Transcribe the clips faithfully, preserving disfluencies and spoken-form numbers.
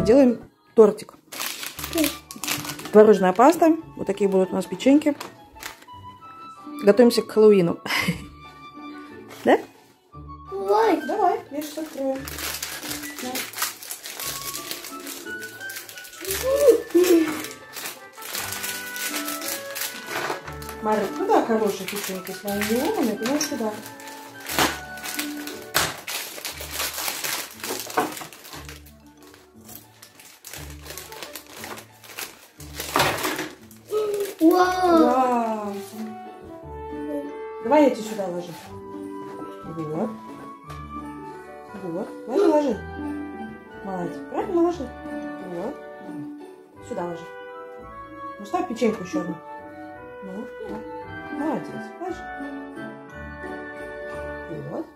делаем тортик. Творожная паста. Вот такие будут у нас печеньки. Готовимся к Хэллоуину. Да? Давай. Давай, я сейчас открою. Марик, куда хорошие печеньки с моими лимонами? Ты можешь сюда. Вау. Вау. Давай я тебе сюда ложу. Вот. Вот. Ложи, ложи. Молодец. Правильно ложи. Вот. Сюда ложи. Ну, ставь печеньку еще одну. Ну, да. Молодец. Ложи. Вот.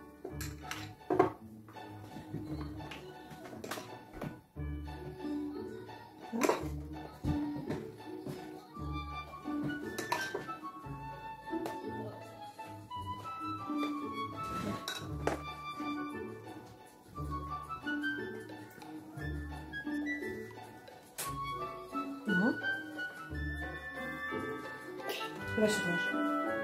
Ну. Давай сюда ложи.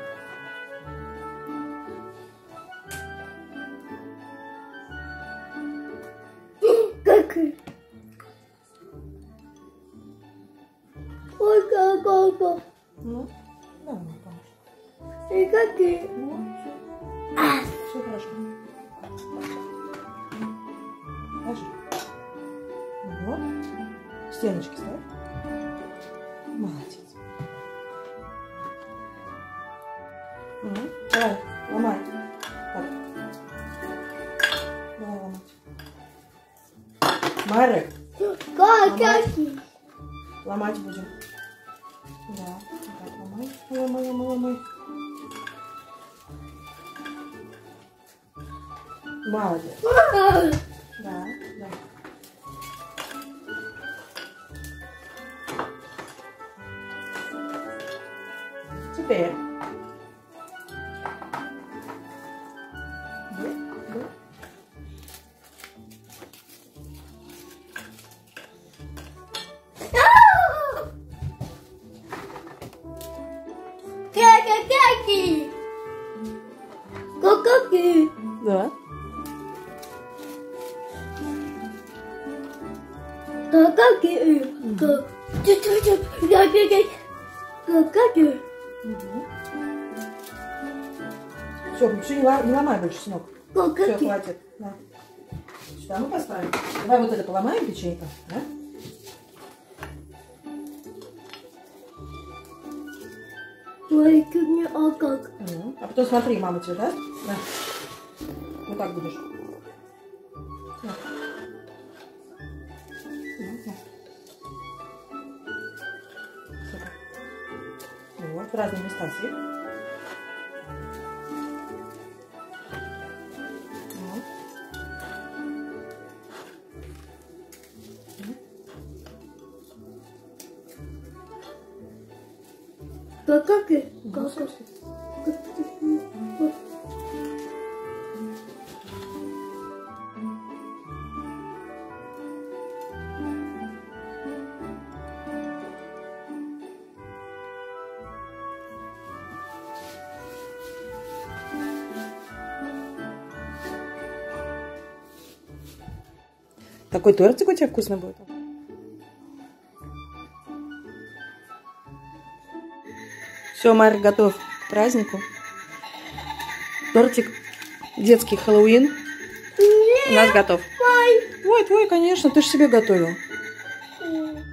Как? Ой, как, как. Ну, давай мне поможешь. И как? Ну, А. все хорошо. Ложи. Вот. Стеночки ставь. Молодец. Угу. Давай, ломай. Так. Давай ломать. Марик, Как, какие? ломать будем. Да. Так, ломай. Ломай, ломай, ломай. Молодец. Да, да. Теперь. Да, да. Какие? Какие? Да. Какие? Какие? Угу. Все, все, не, лом, не ломай больше, сынок. Все, хватит. Да. Сюда мы поставим. Давай вот это поломаем печенька, да? Ой, мне, а как? Угу. А потом смотри, мама тебе даст. Да. Вот так будешь. Да. Вот, в разные места сыпь. Как, как, как, как? Такой тортик у тебя вкусный будет? Все, Марик готов к празднику. Тортик детский Хэллоуин у нас готов. Ой. Ой, твой, конечно, ты же себе готовил.